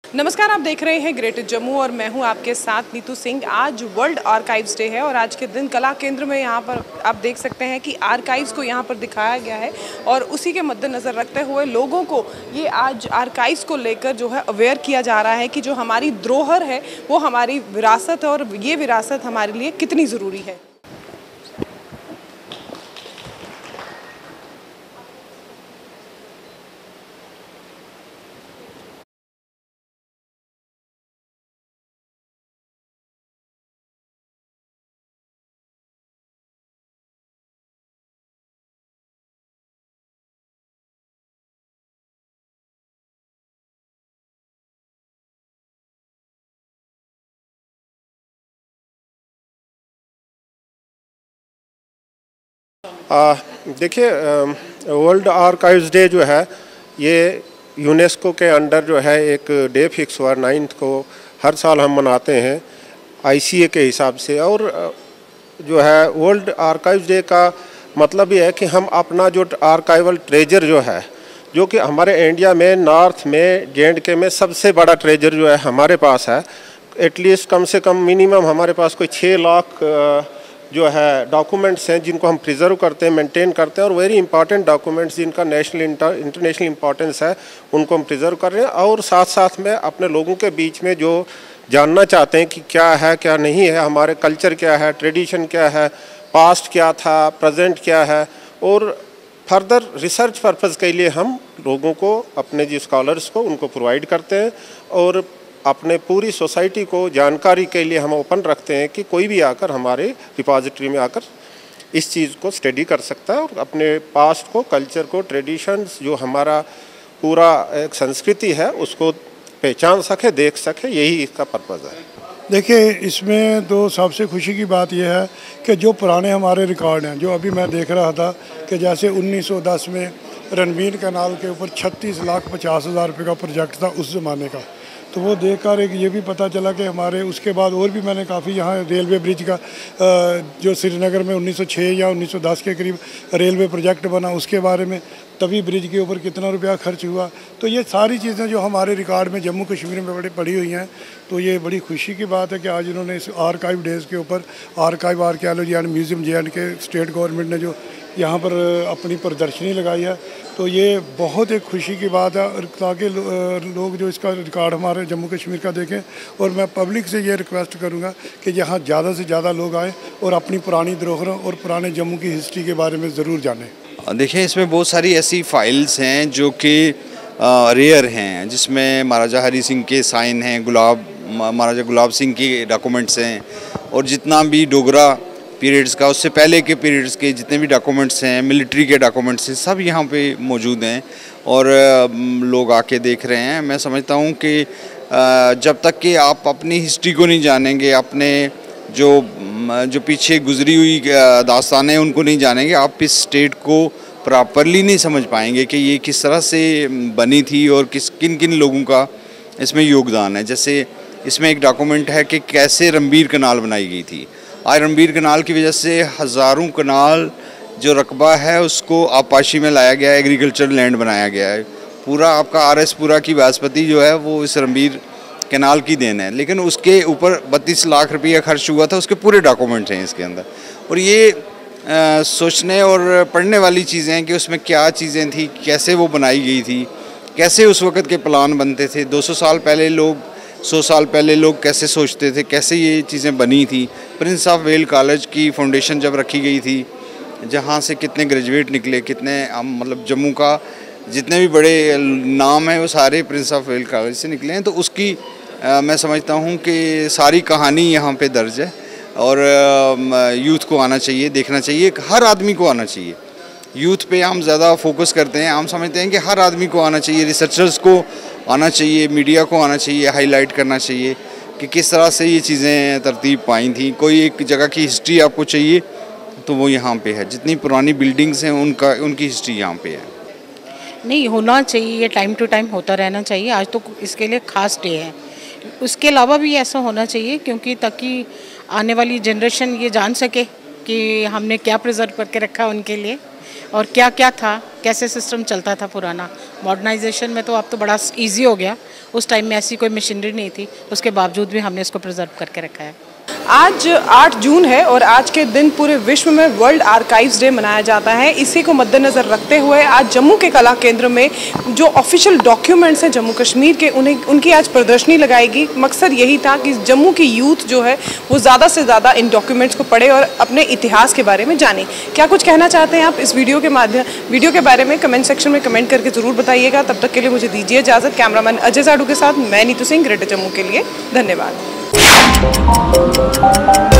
नमस्कार, आप देख रहे हैं ग्रेटर जम्मू और मैं हूं आपके साथ नीतू सिंह। आज वर्ल्ड आर्काइव्स डे है और आज के दिन कला केंद्र में यहां पर आप देख सकते हैं कि आर्काइव्स को यहां पर दिखाया गया है और उसी के मद्देनज़र रखते हुए लोगों को ये आज आर्काइव्स को लेकर जो है अवेयर किया जा रहा है कि जो हमारी धरोहर है वो हमारी विरासत है और ये विरासत हमारे लिए कितनी ज़रूरी है। देखिए, वर्ल्ड आर्काइव्स डे जो है ये यूनेस्को के अंडर जो है एक डे फिक्स हुआ 9 को हर साल हम मनाते हैं आईसीए के हिसाब से। और जो है वर्ल्ड आर्काइव्स डे का मतलब ये है कि हम अपना जो आर्काइवल ट्रेजर जो है, जो कि हमारे इंडिया में नॉर्थ में JNK में सबसे बड़ा ट्रेजर जो है हमारे पास है। एटलीस्ट कम से कम मिनिमम हमारे पास कोई 6 लाख जो है डॉक्यूमेंट्स हैं जिनको हम प्रिजर्व करते हैं, मेंटेन करते हैं, और वेरी इंपॉर्टेंट डॉक्यूमेंट्स जिनका नेशनल इंटरनेशनल इंपॉर्टेंस है उनको हम प्रिजर्व कर रहे हैं। और साथ साथ में अपने लोगों के बीच में जो जानना चाहते हैं कि क्या है क्या नहीं है, हमारे कल्चर क्या है, ट्रेडिशन क्या है, पास्ट क्या था, प्रेजेंट क्या है, और फर्दर रिसर्च पर्पज़ के लिए हम लोगों को, अपने जो स्कॉलर्स को, उनको प्रोवाइड करते हैं। और अपने पूरी सोसाइटी को जानकारी के लिए हम ओपन रखते हैं कि कोई भी आकर हमारे रिपॉजिटरी में आकर इस चीज़ को स्टडी कर सकता है और अपने पास्ट को, कल्चर को, ट्रेडिशंस, जो हमारा पूरा एक संस्कृति है उसको पहचान सके, देख सके। यही इसका पर्पज़ है। देखिए, इसमें तो सबसे खुशी की बात यह है कि जो पुराने हमारे रिकॉर्ड हैं, जो अभी मैं देख रहा था कि जैसे 1910 में रणवीर कैनाल के ऊपर 36,50,000 रुपये का प्रोजेक्ट था उस ज़माने का, तो वो देखकर एक ये भी पता चला कि हमारे उसके बाद और भी मैंने काफ़ी यहाँ रेलवे ब्रिज का जो श्रीनगर में 1906 या 1910 के करीब रेलवे प्रोजेक्ट बना, उसके बारे में तभी ब्रिज के ऊपर कितना रुपया खर्च हुआ। तो ये सारी चीज़ें जो हमारे रिकॉर्ड में जम्मू कश्मीर में बड़ी पड़ी हुई हैं, तो ये बड़ी खुशी की बात है कि आज इन्होंने इस आर्काइव डेज़ के ऊपर archive archaeology and museum JNK state government ने जो यहाँ पर अपनी प्रदर्शनी लगाई है, तो ये बहुत एक खुशी की बात है ताकि लोग जो इसका रिकॉर्ड हमारे जम्मू कश्मीर का देखें। और मैं पब्लिक से ये रिक्वेस्ट करूँगा कि यहाँ ज़्यादा से ज़्यादा लोग आएँ और अपनी पुरानी धरोहरों और पुराने जम्मू की हिस्ट्री के बारे में ज़रूर जानें। देखिए, इसमें बहुत सारी ऐसी फाइल्स हैं जो कि रेयर हैं, जिसमें महाराजा हरी सिंह के साइन हैं, महाराजा गुलाब सिंह के डॉक्यूमेंट्स हैं, और जितना भी डोगरा पीरियड्स का, उससे पहले के पीरियड्स के जितने भी डॉक्यूमेंट्स हैं, मिलिट्री के डॉक्यूमेंट्स हैं, सब यहाँ पे मौजूद हैं और लोग आके देख रहे हैं। मैं समझता हूँ कि जब तक कि आप अपनी हिस्ट्री को नहीं जानेंगे, अपने जो पीछे गुजरी हुई दास्तानें हैं उनको नहीं जानेंगे, आप इस स्टेट को प्रॉपरली नहीं समझ पाएंगे कि ये किस तरह से बनी थी और किन किन लोगों का इसमें योगदान है। जैसे इसमें एक डॉक्यूमेंट है कि कैसे रणबीर कैनाल बनाई गई थी। आज रणबीर कैनाल की वजह से हज़ारों कैनाल जो रकबा है उसको आपाशी में लाया गया है, एग्रीकल्चर लैंड बनाया गया है। पूरा आपका RS पुरा की बासमती जो है वो इस रणबीर कैनाल की देन है, लेकिन उसके ऊपर 32 लाख रुपया खर्च हुआ था, उसके पूरे डॉक्यूमेंट हैं इसके अंदर। और ये सोचने और पढ़ने वाली चीज़ें हैं कि उसमें क्या चीज़ें थी, कैसे वो बनाई गई थी, कैसे उस वक़्त के प्लान बनते थे, 200 साल पहले लोग, 100 साल पहले लोग कैसे सोचते थे, कैसे ये चीज़ें बनी थी। प्रिंस ऑफ वेल कॉलेज की फाउंडेशन जब रखी गई थी, जहाँ से कितने ग्रेजुएट निकले, कितने मतलब जम्मू का जितने भी बड़े नाम हैं वो सारे प्रिंस ऑफ वेल कॉलेज से निकले हैं। तो उसकी मैं समझता हूँ कि सारी कहानी यहाँ पे दर्ज है और यूथ को आना चाहिए, देखना चाहिए, हर आदमी को आना चाहिए। यूथ पे हम ज़्यादा फोकस करते हैं, हम समझते हैं कि हर आदमी को आना चाहिए, रिसर्चर्स को आना चाहिए, मीडिया को आना चाहिए, हाईलाइट करना चाहिए कि किस तरह से ये चीज़ें तरतीब पाई थी। कोई एक जगह की हिस्ट्री आपको चाहिए तो वो यहाँ पे है, जितनी पुरानी बिल्डिंग्स हैं उनकी हिस्ट्री यहाँ पे है। नहीं होना चाहिए, ये टाइम टू टाइम होता रहना चाहिए। आज तो इसके लिए ख़ास डे है, उसके अलावा भी ऐसा होना चाहिए क्योंकि ताकि आने वाली जनरेशन ये जान सके कि हमने क्या प्रिजर्व करके रखा उनके लिए और क्या क्या था, कैसे सिस्टम चलता था पुराना। मॉडर्नाइजेशन में तो अब तो बड़ा इजी हो गया, उस टाइम में ऐसी कोई मशीनरी नहीं थी, उसके बावजूद भी हमने इसको प्रिजर्व करके रखा है। आज 8 जून है और आज के दिन पूरे विश्व में वर्ल्ड आर्काइव्स डे मनाया जाता है। इसी को मद्देनज़र रखते हुए आज जम्मू के कला केंद्र में जो ऑफिशियल डॉक्यूमेंट्स हैं जम्मू कश्मीर के, उनकी आज प्रदर्शनी लगाएगी। मकसद यही था कि जम्मू की यूथ जो है वो ज़्यादा से ज़्यादा इन डॉक्यूमेंट्स को पढ़े और अपने इतिहास के बारे में जाने। क्या कुछ कहना चाहते हैं आप इस वीडियो के बारे में? कमेंट सेक्शन में कमेंट करके ज़रूर बताइएगा। तब तक के लिए मुझे दीजिए इजाज़त। कैमरामैन अजय साडू के साथ मैं नीतू सिंह, ग्रेटर जम्मू के लिए। धन्यवाद।